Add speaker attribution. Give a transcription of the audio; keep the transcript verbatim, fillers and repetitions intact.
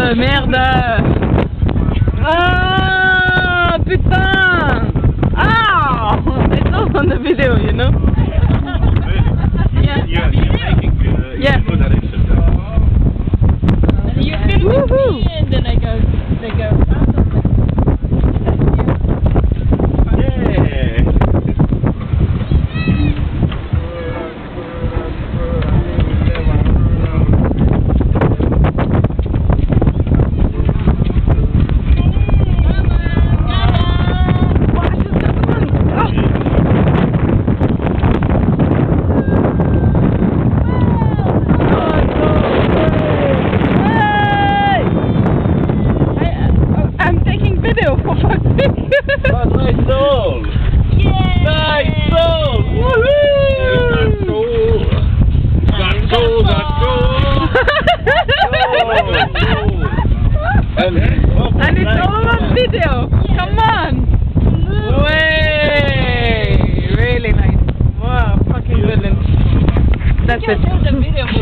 Speaker 1: merde. Ah, putain. Ah, it's all on the video, you know.
Speaker 2: Yeah, yeah, you're making uh,
Speaker 1: Yeah.
Speaker 2: good at it.
Speaker 3: And you film me and then I go, they go.
Speaker 2: Oh, nice goal!
Speaker 3: Yeah!
Speaker 2: Nice goal! Woohoo! That goal! That goal! That goal! And,
Speaker 1: And it's all on video. Come on! Way! Really nice. Wow, fucking brilliant. That's it.